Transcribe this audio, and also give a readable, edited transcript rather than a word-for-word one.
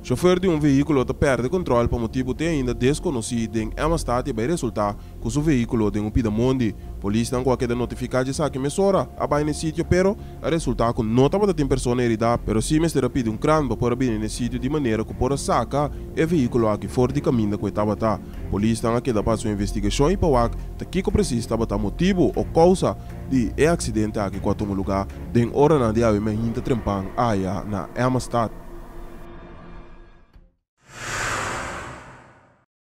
Chauffeur de um veículo te perde controle por motivo de ainda desconhecido em uma estátua vai resultar que o veículo tem um pidamonde. Polícia não qualquer notificar de saque mesora abai no sítio, pero a resultar que não estava tem pessoa herida, pero sim me será pedir um crânio para vir no sítio de maneira que por saca o veículo aqui fora de caminho que estava tá. Polícia não aqui da passou investigação e para que precisa estava tá motivo ou causa de acidente aqui com o lugar, den hora na dia me hinta trempang aya na Amsterdam.